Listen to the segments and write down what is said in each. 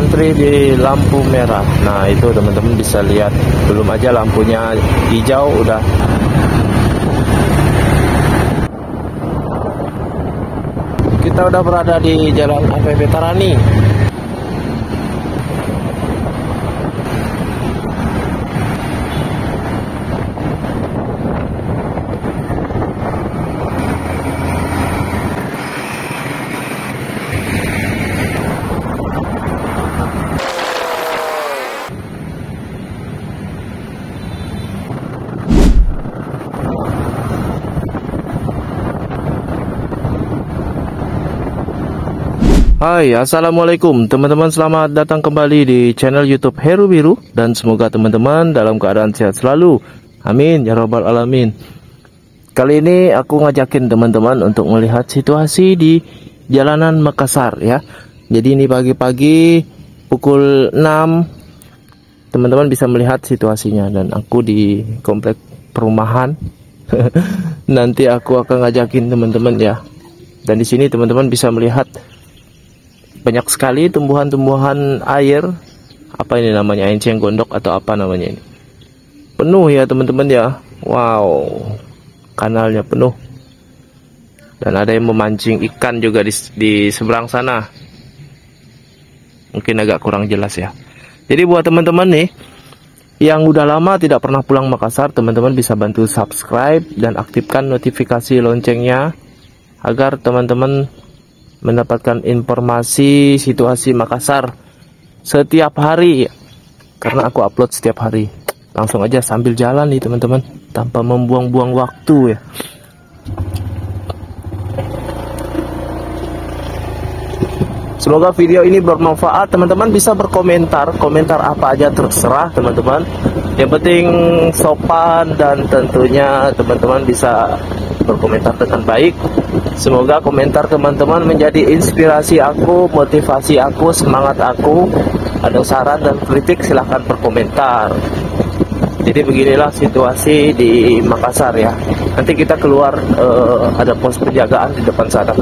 antri di lampu merah. Nah itu teman-teman bisa lihat, belum aja lampunya hijau udah. Kita udah berada di Jalan APB Tarani. Hai, assalamualaikum teman-teman, selamat datang kembali di channel YouTube Heru Biru, dan semoga teman-teman dalam keadaan sehat selalu, amin ya robbal alamin. Kali ini aku ngajakin teman-teman untuk melihat situasi di jalanan Makassar ya. Jadi ini pagi-pagi pukul 6 teman-teman bisa melihat situasinya, dan aku di komplek perumahan. Nanti aku akan ngajakin teman-teman ya. Dan di sini teman-teman bisa melihat banyak sekali tumbuhan-tumbuhan air. Apa ini namanya? Enceng gondok atau apa namanya ini? Penuh ya teman-teman ya. Wow, kanalnya penuh. Dan ada yang memancing ikan juga di seberang sana. Mungkin agak kurang jelas ya. Jadi buat teman-teman nih yang udah lama tidak pernah pulang Makassar, teman-teman bisa bantu subscribe dan aktifkan notifikasi loncengnya agar teman-teman mendapatkan informasi situasi Makassar setiap hari, karena aku upload setiap hari. Langsung aja sambil jalan nih teman-teman, tanpa membuang-buang waktu ya. Semoga video ini bermanfaat. Teman-teman bisa berkomentar, komentar apa aja terserah teman-teman. Yang penting sopan, dan tentunya teman-teman bisa berkomentar dengan baik. Semoga komentar teman-teman menjadi inspirasi aku, motivasi aku, semangat aku. Ada saran dan kritik silahkan berkomentar. Jadi beginilah situasi di Makassar ya. Nanti kita keluar, ada pos penjagaan di depan sana.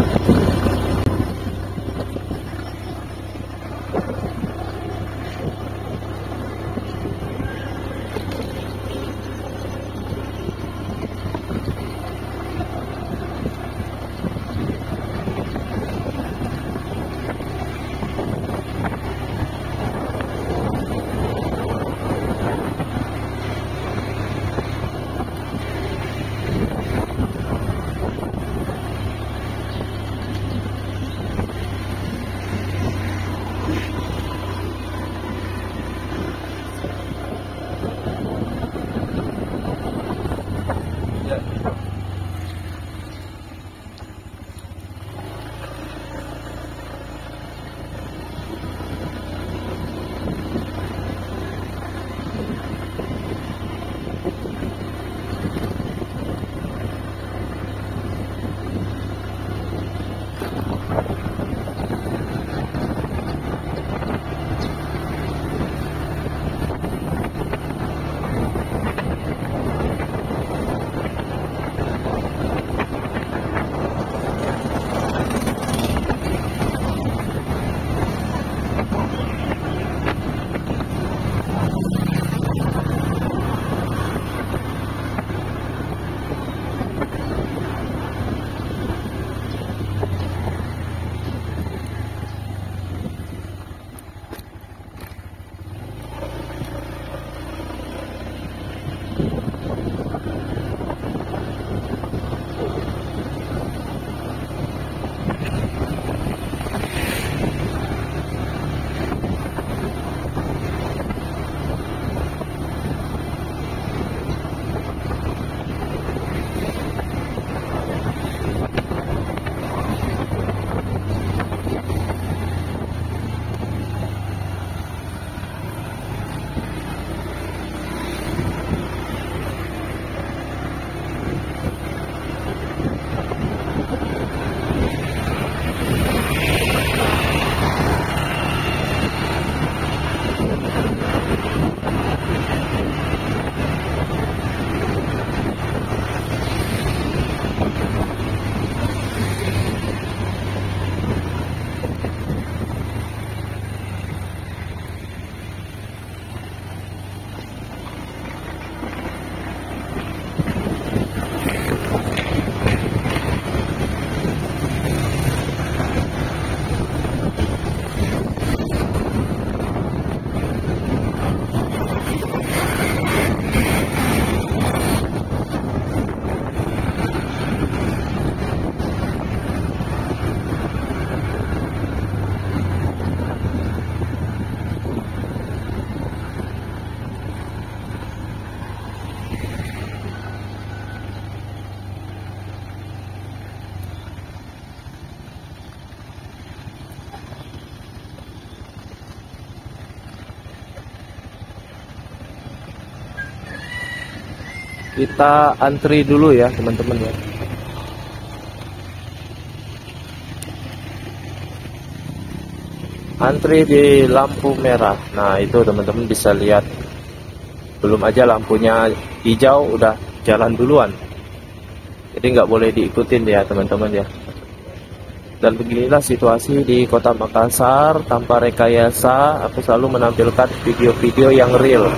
Kita antri dulu ya teman-teman ya. Antri di lampu merah. Nah itu teman-teman bisa lihat, belum aja lampunya hijau udah jalan duluan, jadi nggak boleh diikutin ya teman-teman ya. Dan beginilah situasi di kota Makassar, tanpa rekayasa. Aku selalu menampilkan video-video yang real.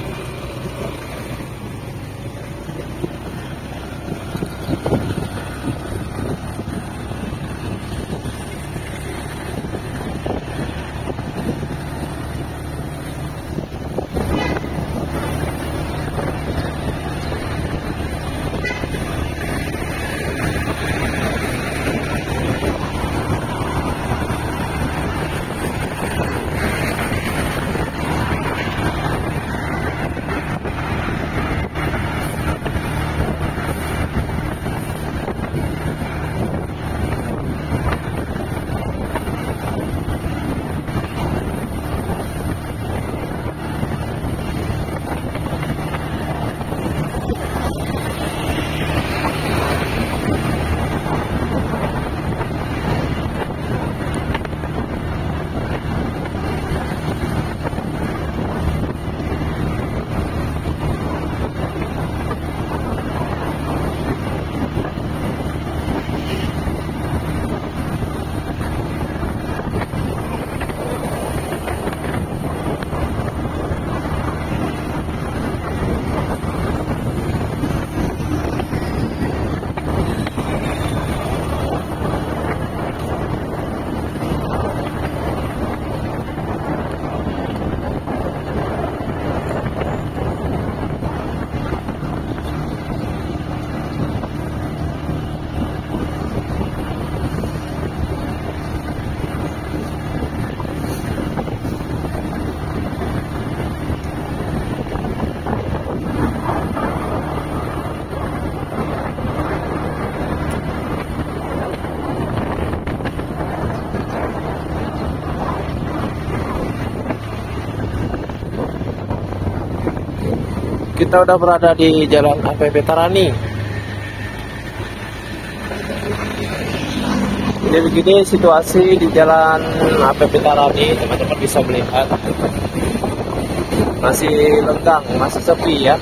Kita udah berada di Jalan APP Tarani. Jadi begini situasi di Jalan APP Tarani, teman-teman bisa melihat masih lenggang, masih sepi ya.